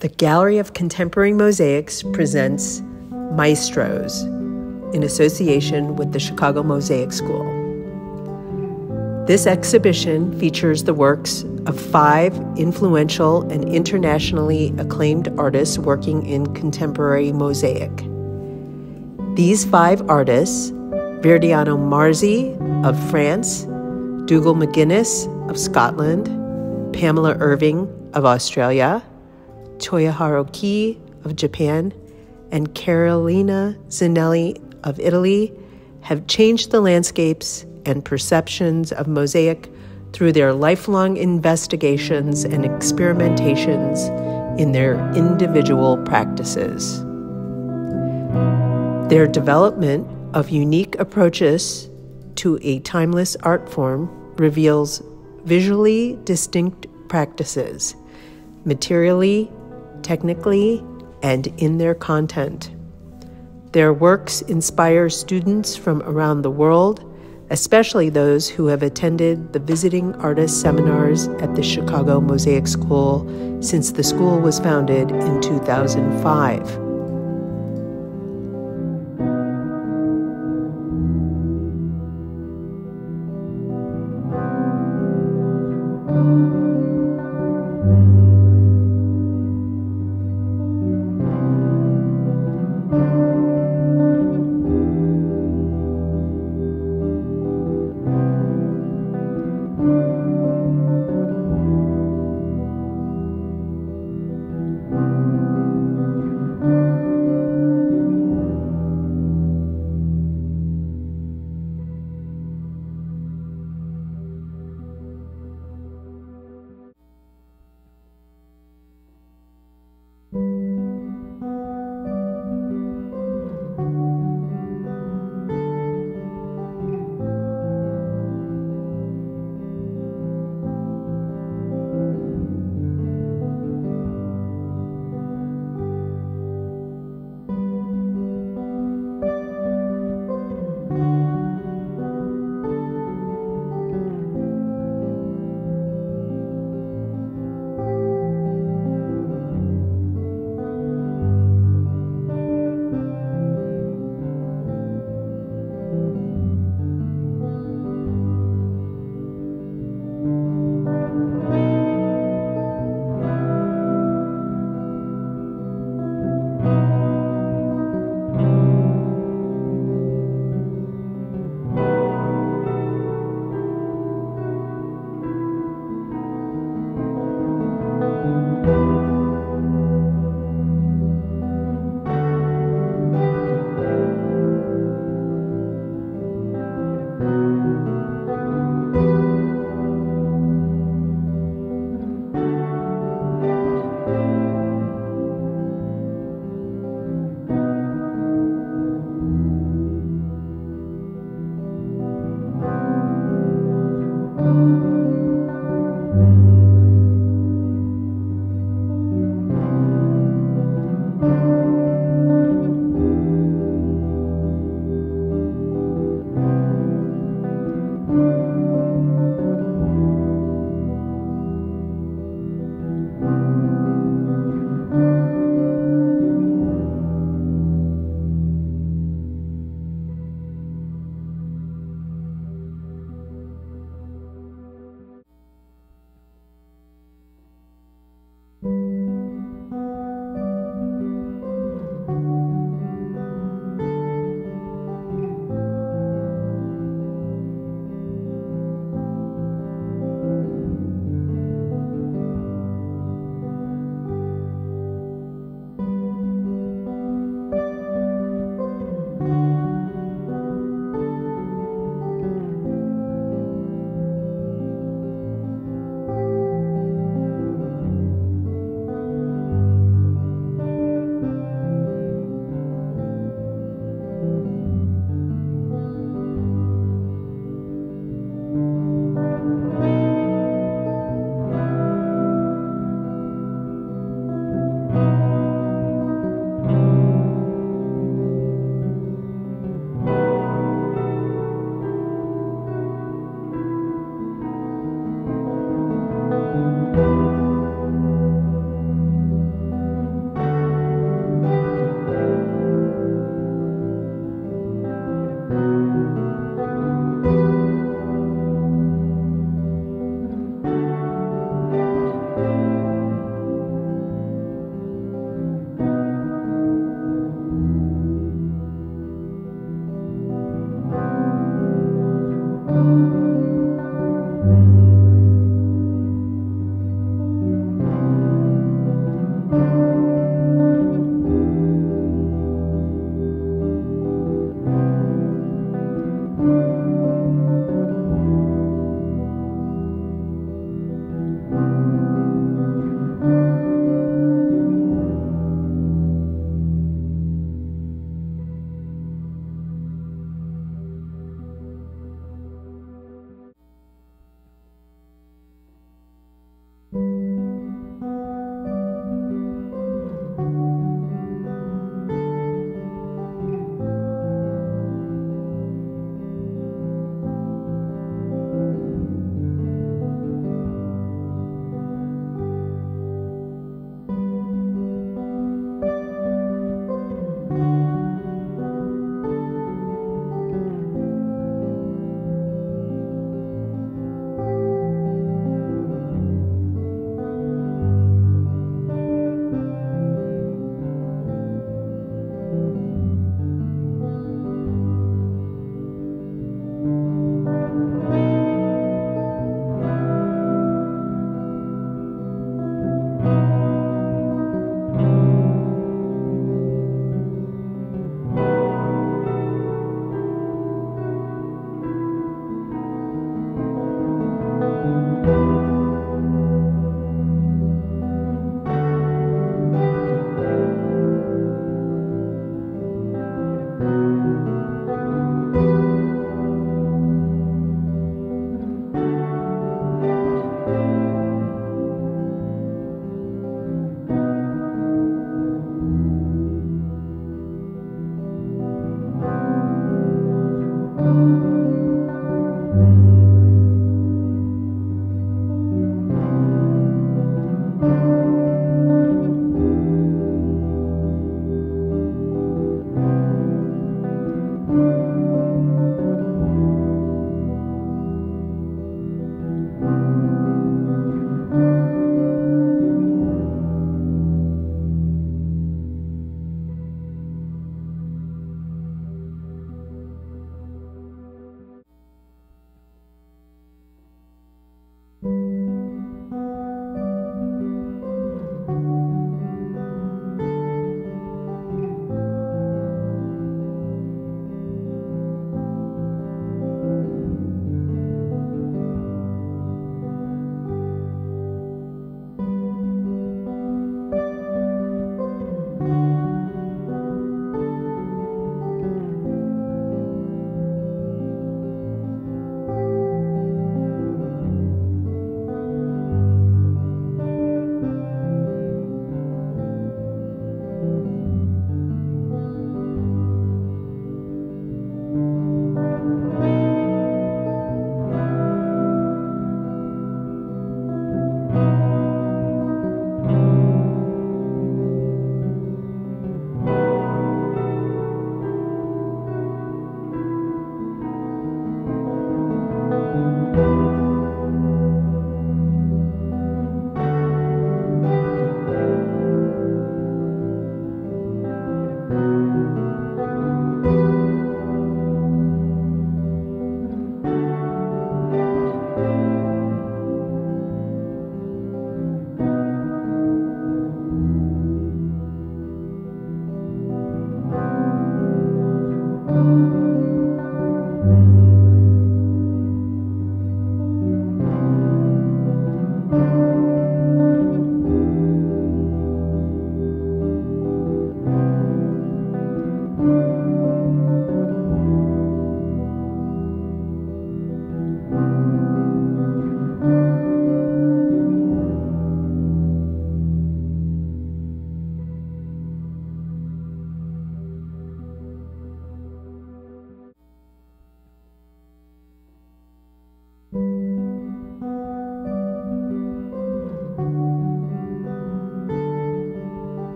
The Gallery of Contemporary Mosaics presents Maestros in association with the Chicago Mosaic School. This exhibition features the works of 5 influential and internationally acclaimed artists working in contemporary mosaic. These 5 artists, Verdiano Marzi of France, Dugald MacInes of Scotland, Pamela Irving of Australia, Toyoharu Kii of Japan, and Carolina Zanelli of Italy, have changed the landscapes and perceptions of mosaic through their lifelong investigations and experimentations in their individual practices. Their development of unique approaches to a timeless art form reveals visually distinct practices, materially, technically, and in their content. Their works inspire students from around the world, especially those who have attended the Visiting Artist Seminars at the Chicago Mosaic School since the school was founded in 2005.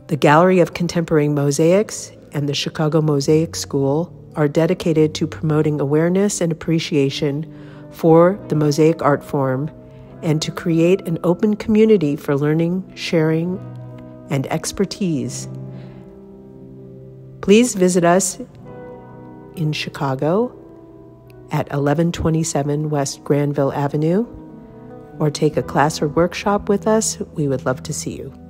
The Gallery of Contemporary Mosaics and the Chicago Mosaic School are dedicated to promoting awareness and appreciation for the mosaic art form and to create an open community for learning, sharing, and expertise. Please visit us in Chicago at 1127 West Granville Avenue, or take a class or workshop with us. We would love to see you.